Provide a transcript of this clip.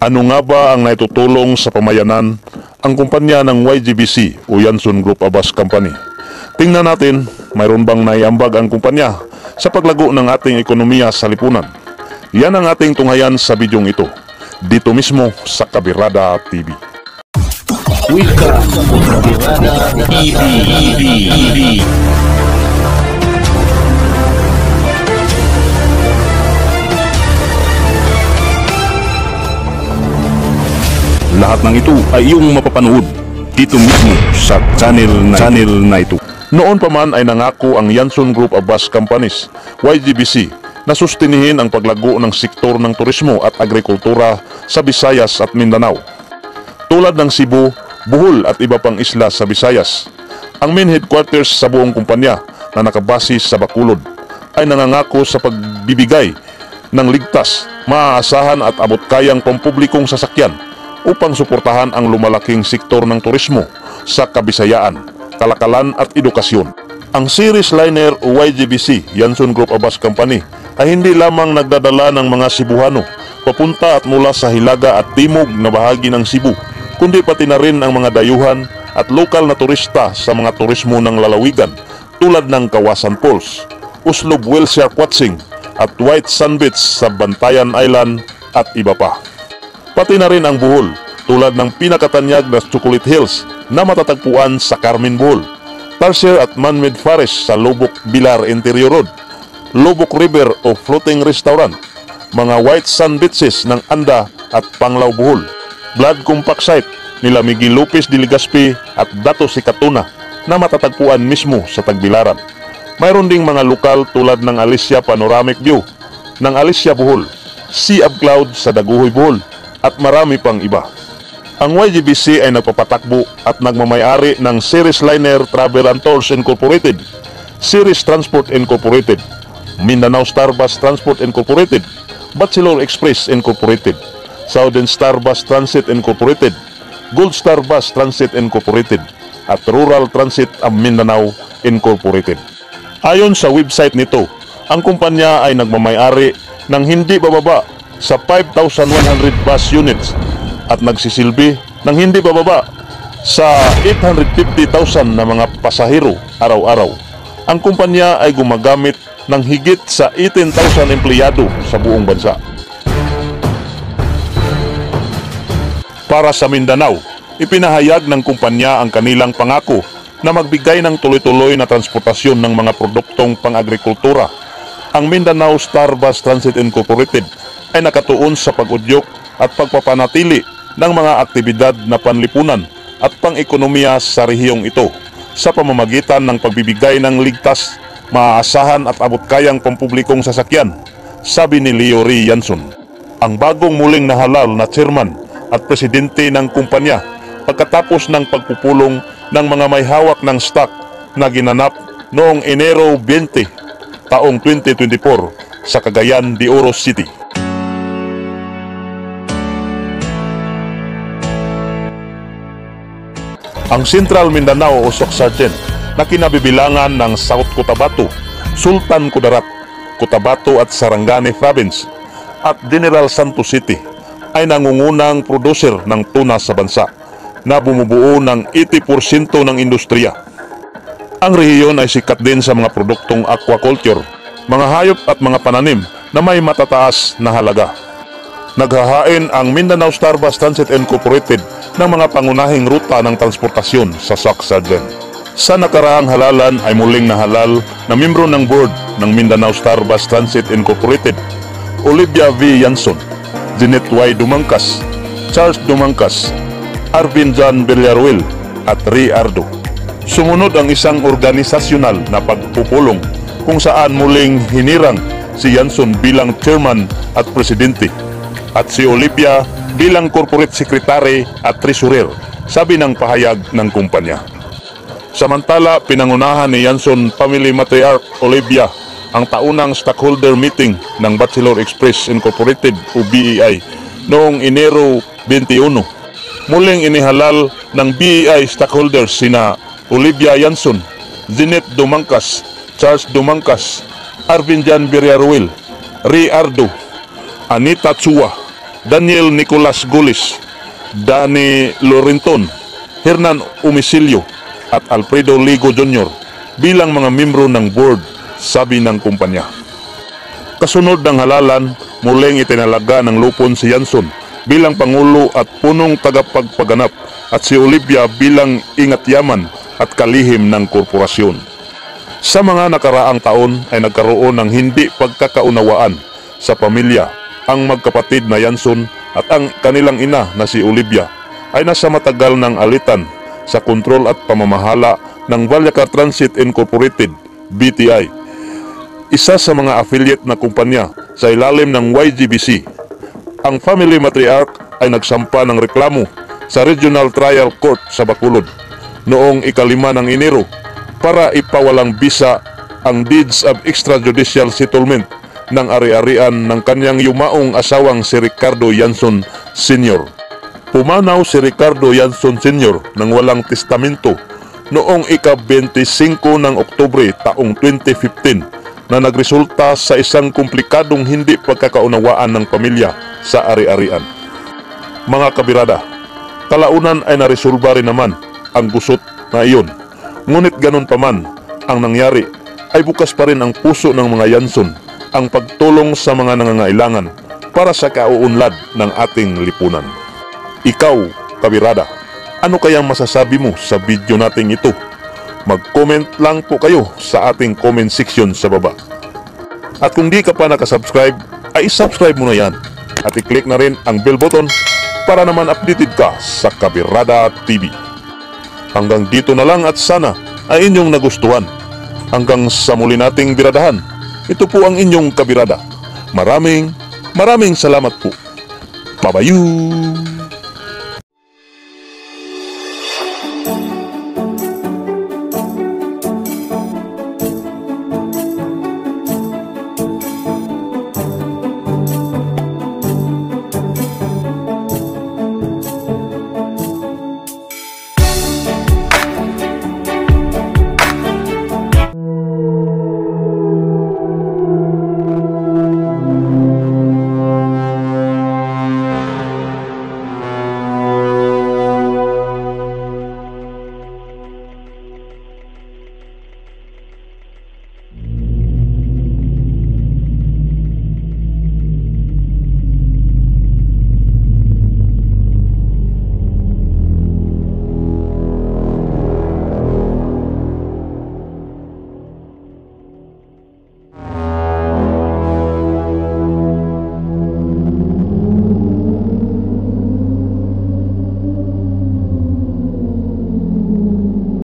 Ano nga ba ang naitutulong sa pamayanan ang kumpanya ng YGBC o Yanson Group Abas Company? Tingnan natin, mayroon bang naiambag ang kumpanya sa paglago ng ating ekonomiya sa lipunan? Yan ang ating tunghayan sa bidyong ito, dito mismo sa Kabirada TV. Welcome to Kabirada TV. Lahat ng ito ay iyong mapapanood dito mismo sa channel na ito. Noon pa man ay nangako ang Yanson Group Abas Companies, YGBC, na sustinihin ang paglago ng sektor ng turismo at agrikultura sa Visayas at Mindanao. Tulad ng Cebu, Bohol at iba pang isla sa Visayas, ang main headquarters sa buong kumpanya na nakabasis sa Bacolod ay nangangako sa pagbibigay ng ligtas, maaasahan at abot-kayang pampublikong sasakyan upang suportahan ang lumalaking sektor ng turismo sa Kabisayaan, Kalakalan at Edukasyon. Ang series liner o YGBC, Yanson Group Abas Company, ay hindi lamang nagdadala ng mga Cebuano papunta at mula sa hilaga at timog na bahagi ng Cebu, kundi pati na rin ang mga dayuhan at lokal na turista sa mga turismo ng lalawigan tulad ng Kawasan Falls, Uslob Wellshare Quatsing at White Sand Beach sa Bantayan Island at iba pa. Pati na rin ang Bohol, tulad ng pinakatanyag na Chocolate Hills na matatagpuan sa Carmen, Bohol, Tarsier at Man-made Forest sa Lubok Bilar Interior Road, Lubok River o Floating Restaurant, mga White Sand Beaches ng Anda at Panglao, Bohol, Blood Compact Site nila Miguel Lopez de Legazpi at Dato Sikatuna na matatagpuan mismo sa Tagbilaran. Mayroon ding mga lokal tulad ng Alicia Panoramic View ng Alicia, Bohol, Sea of Cloud sa Daguhoy, Bohol, at marami pang iba. Ang YGBC ay nagpapatakbo at nagmamayari ng Series Liner Travel and Tours Incorporated, Series Transport Incorporated, Mindanao Star Bus Transport Incorporated, Bachelor Express Incorporated, Southern Star Bus Transit Incorporated, Gold Star Bus Transit Incorporated, at Rural Transit of Mindanao Incorporated. Ayon sa website nito, ang kumpanya ay nagmamayari ng hindi bababa sa 5,100 bus units at nagsisilbi ng hindi bababa sa 850,000 na mga pasahero araw-araw. Ang kumpanya ay gumagamit ng higit sa 18,000 empleyado sa buong bansa. Para sa Mindanao, ipinahayag ng kumpanya ang kanilang pangako na magbigay ng tuloy-tuloy na transportasyon ng mga produktong pang-agrikultura. Ang Mindanao Star Bus Transit Incorporated ay nakatuon sa pag-udyok at pagpapanatili ng mga aktibidad na panlipunan at pang-ekonomiya sa rehiyong ito sa pamamagitan ng pagbibigay ng ligtas, maaasahan at abot-kayang pampublikong sasakyan, sabi ni Leo Ray Yanson, ang bagong muling nahalal na chairman at presidente ng kumpanya pagkatapos ng pagpupulong ng mga may hawak ng stock na ginanap noong Enero 20, taong 2024 sa Cagayan de Oro City. Ang Central Mindanao o Soc-Sargent na kinabibilangan ng South Cotabato, Sultan Kudarat, Cotabato at Sarangani Province at General Santos City ay nangungunang producer ng tuna sa bansa na bumubuo ng 80% ng industriya. Ang rehiyon ay sikat din sa mga produktong aquaculture, mga hayop at mga pananim na may matataas na halaga. Naghahain ang Mindanao Star Bus Transit Incorporated ng mga pangunahing ruta ng transportasyon sa Soc-Sargent. Sa nakaraang halalan ay muling nahalal na membro ng board ng Mindanao Star Bus Transit Incorporated, Olivia V. Yanson, Jeanette Y. Dumangkas, Charles Dumangkas, Arvin John Villaruel at Ray Ardo. Sumunod ang isang organisasyonal na pagpupulong kung saan muling hinirang si Yanson bilang chairman at presidente at si Olivia bilang corporate secretary at treasurer, sabi ng pahayag ng kumpanya. Samantala, pinangunahan ni Yanson Family Matriarch Olivia ang taunang stockholder meeting ng Bachelor Express Incorporated o BEI noong Enero 21. Muling inihalal ng BEI stockholders sina Olivia Yanson, Jeanette Dumangkas, Charles Dumangkas, Arvin Jan Villaruel, Ray Ardo, Anita Chua, Daniel Nicolas Gulis, Danny Lorenton, Hernan Umisilio at Alfredo Ligo Jr. bilang mga membro ng board, sabi ng kumpanya. Kasunod ng halalan, muling itinalaga ng lupon si Yanson bilang Pangulo at punong tagapagpaganap at si Olivia bilang ingat-yaman at kalihim ng korporasyon. Sa mga nakaraang taon ay nagkaroon ng hindi pagkakaunawaan sa pamilya. Ang magkapatid na Yanson at ang kanilang ina na si Olivia ay nasa matagal ng alitan sa kontrol at pamamahala ng Valyacar Transit Incorporated, BTI, isa sa mga affiliate na kumpanya sa ilalim ng YGBC. Ang family matriarch ay nagsampa ng reklamo sa Regional Trial Court sa Bacolod noong 5 ng Enero para ipawalang bisa ang deeds of extrajudicial settlement ng ari-arian ng kanyang yumaong asawang si Ricardo Yanson Sr. Pumanaw si Ricardo Yanson Sr. ng walang testamento noong ika-25 ng Oktubre taong 2015 na nagresulta sa isang komplikadong hindi pagkakaunawaan ng pamilya sa ari-arian. Mga kabirada, kalaunan ay naresolba rin naman ang gusot na iyon. Ngunit ganun pa man ang nangyari ay bukas pa rin ang puso ng mga Yanson ang pagtulong sa mga nangangailangan para sa kauunlad ng ating lipunan. Ikaw, kabirada, ano kayang masasabi mo sa video nating ito? Mag-comment lang po kayo sa ating comment section sa baba. At kung di ka pa nakasubscribe, ay subscribe mo na yan. At i-click na rin ang bell button para naman updated ka sa Kabirada TV. Hanggang dito na lang at sana ay inyong nagustuhan. Hanggang sa muli nating biradahan. Ito po ang inyong kabirada. Maraming salamat po. Babayu!